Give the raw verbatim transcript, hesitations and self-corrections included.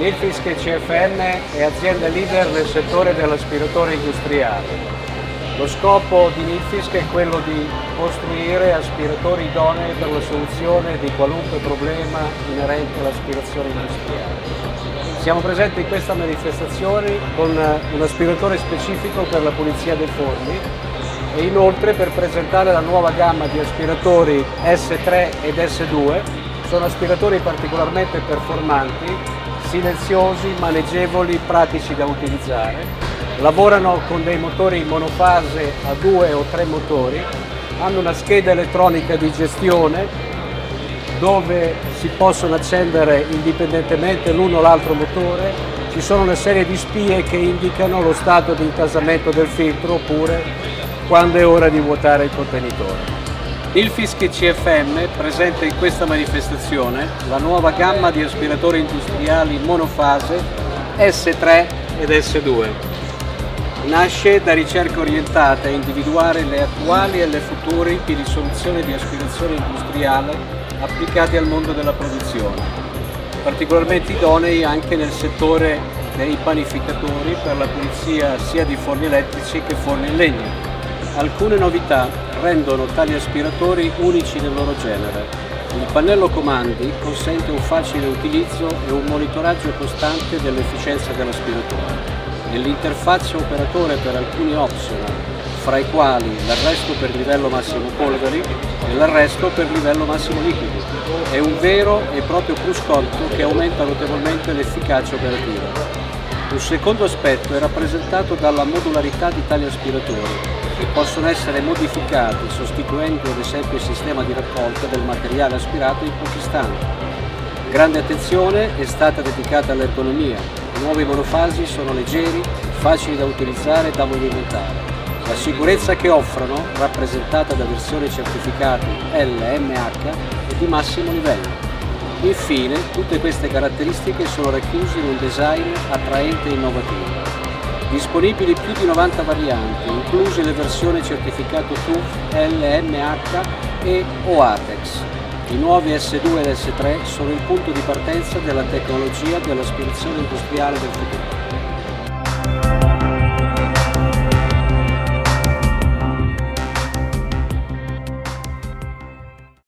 Nilfisk C F M è azienda leader nel settore dell'aspiratore industriale. Lo scopo di Nilfisk è quello di costruire aspiratori idonei per la soluzione di qualunque problema inerente all'aspirazione industriale. Siamo presenti in questa manifestazione con un aspiratore specifico per la pulizia dei forni e inoltre per presentare la nuova gamma di aspiratori S tre ed S due. Sono aspiratori particolarmente performanti, silenziosi, maneggevoli, pratici da utilizzare. Lavorano con dei motori monofase a due o tre motori, hanno una scheda elettronica di gestione dove si possono accendere indipendentemente l'uno o l'altro motore. Ci sono una serie di spie che indicano lo stato di intasamento del filtro oppure quando è ora di vuotare il contenitore. Nilfisk C F M presenta in questa manifestazione la nuova gamma di aspiratori industriali monofase S tre ed S due. Nasce da ricerche orientate a individuare le attuali e le future tipi di soluzioni di aspirazione industriale applicate al mondo della produzione, particolarmente idonei anche nel settore dei panificatori per la pulizia sia di forni elettrici che forni in legno. Alcune novità rendono tali aspiratori unici nel loro genere. Il pannello comandi consente un facile utilizzo e un monitoraggio costante dell'efficienza dell'aspiratore. Nell'interfaccia operatore per alcuni optional, fra i quali l'arresto per livello massimo polveri e l'arresto per livello massimo liquidi. È un vero e proprio plus conto che aumenta notevolmente l'efficacia operativa. Un secondo aspetto è rappresentato dalla modularità di tali aspiratori, che possono essere modificati sostituendo ad esempio il sistema di raccolta del materiale aspirato in pochi istanti. Grande attenzione è stata dedicata all'ergonomia. I nuovi monofasi sono leggeri, facili da utilizzare e da movimentare. La sicurezza che offrono, rappresentata da versioni certificate L M H, è di massimo livello. Infine, tutte queste caratteristiche sono racchiuse in un design attraente e innovativo. Disponibili più di novanta varianti, incluse le versioni certificato T U F, L M H e O A T E X. I nuovi S due ed S tre sono il punto di partenza della tecnologia dell'aspirazione industriale del futuro.